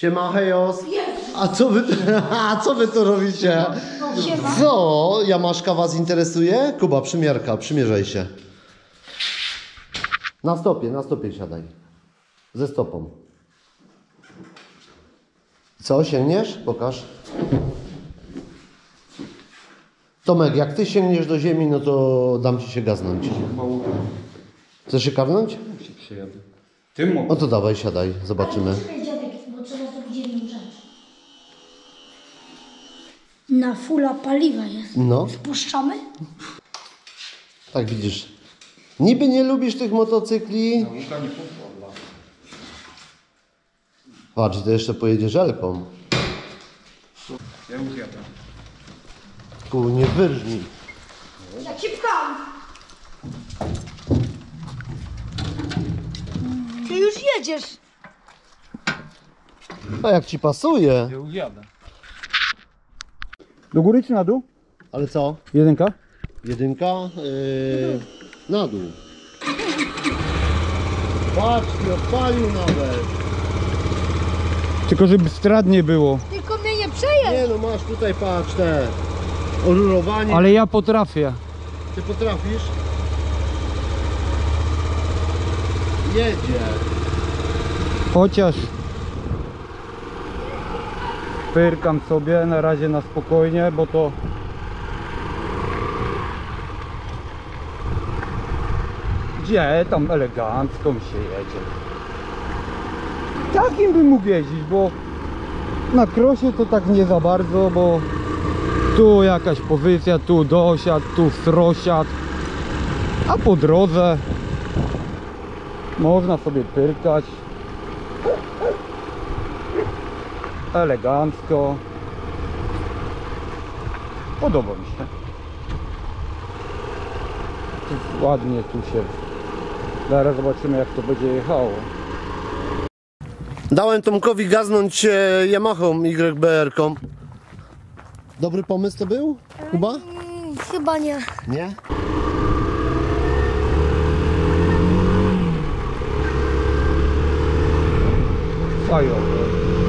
Siema, hejos. A co wy tu robicie? Siema. Co? Jamaszka was interesuje? Kuba, przymiarka, przymierzaj się. Na stopie siadaj. Ze stopą. Co, sięgniesz? Pokaż. Tomek, jak ty sięgniesz do ziemi, no to dam ci się gaznąć. Chcesz się karnąć? Się przyjadę. Ty mogę. No to dawaj, siadaj, zobaczymy. Czekaj, dziadek, bo trzeba zrobić jedną rzecz. Na fula paliwa jest. No, Spuszczamy? tak widzisz. Niby nie lubisz tych motocykli. Łuka nie pozwala. Patrz, ty jeszcze pojedziesz żelką. Ja już jadę. Tu nie wyrżnij. Jak się pcham. Ty już jedziesz. A jak ci pasuje? Ja już jadę. Do góry czy na dół? Ale co? Jedynka? Jedynka? Na dół. Patrz, nie odpalił nawet. Tylko żeby strat nie było. Tylko mnie nie przejedź. Nie no, masz tutaj, patrz, te orurowanie. Ale ja potrafię. Ty potrafisz? Jedzie. Chociaż pyrkam sobie na razie na spokojnie, bo to gdzie tam elegancko mi się jedzie. Takim bym mógł jeździć, bo na krosie to tak nie za bardzo, bo tu jakaś pozycja, tu dosiad, tu srosiad, a po drodze można sobie pyrkać elegancko. Podoba mi się. Ładnie tu się. Zaraz zobaczymy, jak to będzie jechało. Dałem Tomkowi gaznąć Yamahą YBR-ką. Dobry pomysł to był, Kuba? Chyba nie. Nie? Fajowe.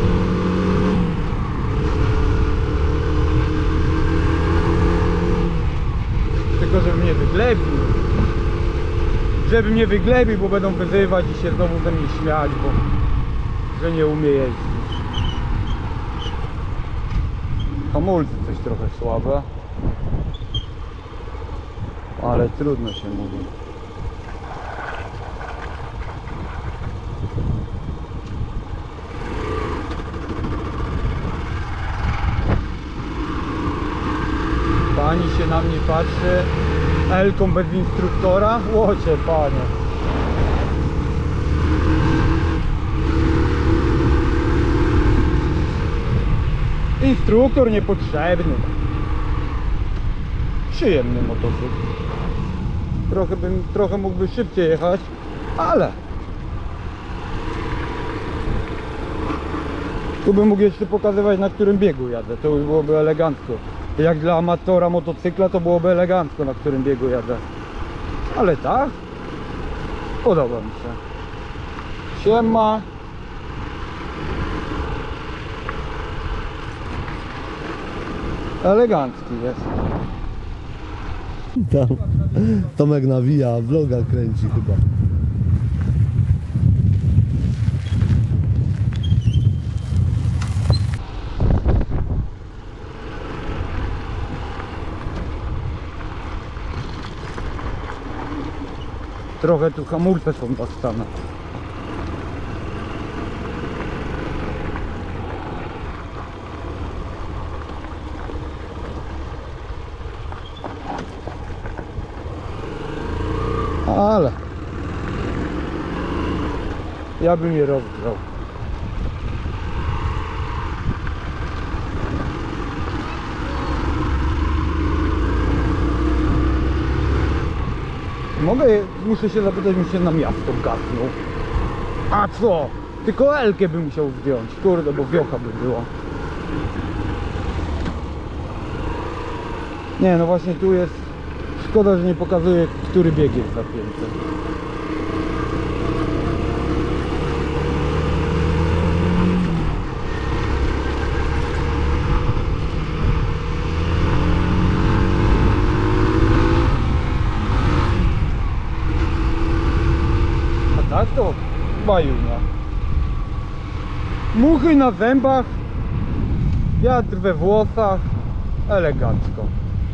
Tylko żeby mnie wyglebił. Żeby mnie wyglebił, bo będą wyzywać i się znowu ze mnie śmiać, bo że nie umie jeździć. Hamulce coś trochę słabe, ale trudno się mówi. Pani się na mnie patrzy, Elką bez instruktora, łocie panie. Instruktor niepotrzebny. Przyjemny motocykl. Trochę mógłby szybciej jechać, ale tu bym mógł jeszcze pokazywać, na którym biegu jadę, to już byłoby elegancko. Jak dla amatora motocykla to byłoby elegancko, na którym biegu jadę. Ale tak, podoba mi się. Siema. Elegancki jest. Tam. Tomek nawija, vloga kręci chyba. Trochę tu hamulce są dostane. Ale ja bym je rozgrzał. Muszę się zapytać, mi się na miasto gasnął. A co? Tylko Elkę bym musiał zdjąć, kurde, bo wiocha by było. Nie, no właśnie tu jest. Szkoda, że nie pokazuje, który bieg jest zapięty. Bajunia. Muchy na zębach, wiatr we włosach, elegancko.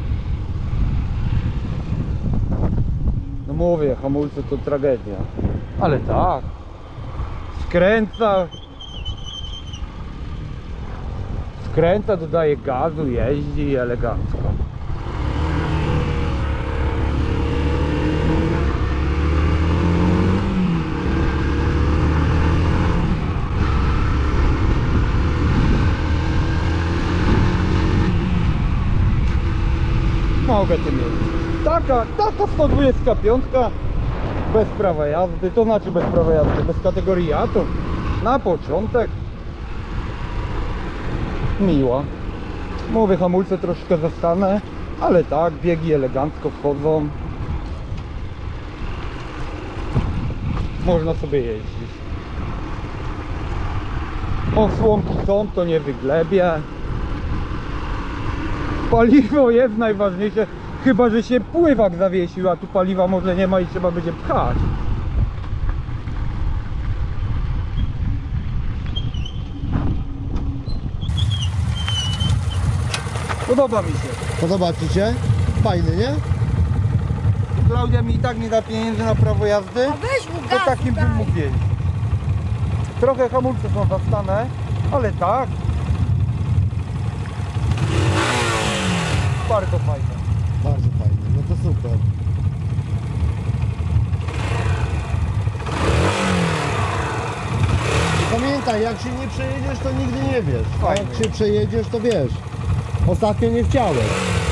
No mówię, hamulce to tragedia. Ale tak. Skręca, dodaje gazu, jeździ elegancko. Mogę tym jeździć. Taka 125 bez prawa jazdy, to znaczy bez prawa jazdy, bez kategorii A, to na początek miła. Mówię, hamulce troszkę zastanę, ale tak, biegi elegancko wchodzą. Można sobie jeździć. Osłonki są, to nie wyglebie. Paliwo jest najważniejsze, chyba że się pływak zawiesił, a tu paliwa może nie ma i trzeba będzie pchać. Podoba mi się. Podoba Ci się? Fajny, nie? Klaudia mi i tak nie da pieniędzy na prawo jazdy, A weź mu to gaz, takim bym daj. mógł jeździć. Trochę hamulce są zastane, ale tak. Bardzo fajne. Bardzo fajny, no to super. Pamiętaj, jak się nie przejedziesz, to nigdy nie wiesz. A Fajny. jak się przejedziesz, to wiesz. Ostatnio nie chciałem.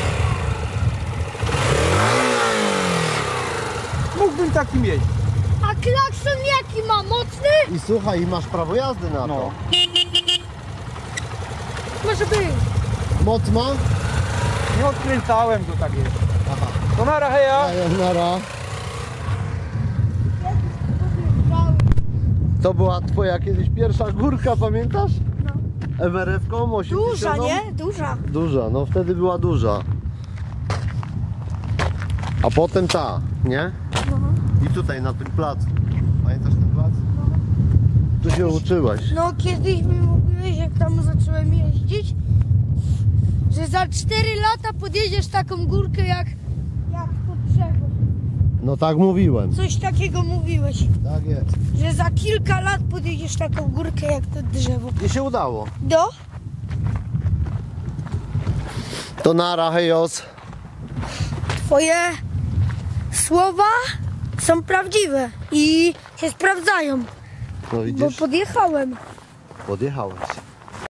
Mógłbym takim jeździć. A klakson jaki ma? Mocny? I słuchaj, i masz prawo jazdy na to. No. Może być. Moc ma? Nie odkręcałem go tak jest. Aha. To nara heja. Sayonara. To była twoja kiedyś pierwsza górka, pamiętasz? No. MRF-ką 80? Duża, nie? Duża. Duża, no wtedy była duża. A potem ta, nie? No. I tutaj na tym placu. Pamiętasz ten plac? Tu się uczyłaś. No kiedyś mi mówiłeś, jak tam zacząłem jeździć, że za 4 lata podjedziesz taką górkę jak to drzewo. No tak mówiłem. Coś takiego mówiłeś, Tak jest. że za kilka lat podjedziesz taką górkę jak to drzewo. I się udało. Do? To nara, hejos. Twoje słowa są prawdziwe i się sprawdzają, No bo widzisz? podjechałem. Podjechałeś.